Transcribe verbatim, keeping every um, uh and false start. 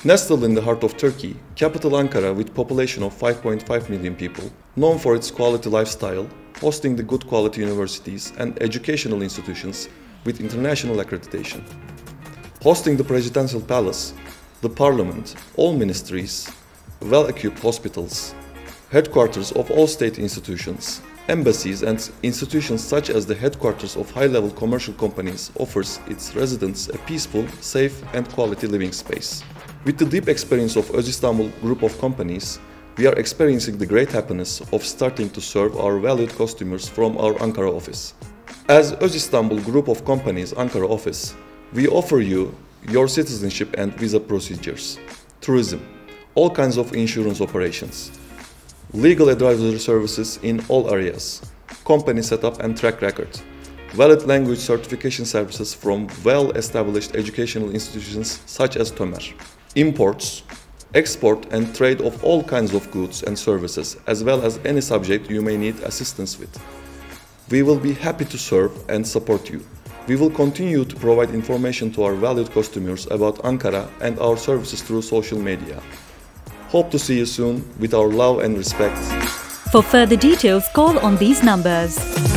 Nestled in the heart of Turkey, capital Ankara with population of five point five million people, known for its quality lifestyle, hosting the good quality universities and educational institutions with international accreditation. Hosting the presidential palace, the parliament, all ministries, well-equipped hospitals, headquarters of all state institutions, embassies and institutions such as the headquarters of high-level commercial companies offers its residents a peaceful, safe and quality living space. With the deep experience of Öz Istanbul Group of Companies, we are experiencing the great happiness of starting to serve our valued customers from our Ankara office. As Öz Istanbul Group of Companies Ankara office, we offer you your citizenship and visa procedures, tourism, all kinds of insurance operations, legal advisory services in all areas, company setup and track record, valid language certification services from well-established educational institutions such as Tömer, imports, export and trade of all kinds of goods and services, as well as any subject you may need assistance with. We will be happy to serve and support you. We will continue to provide information to our valued customers about Ankara and our services through social media. Hope to see you soon with our love and respect. For further details, call on these numbers.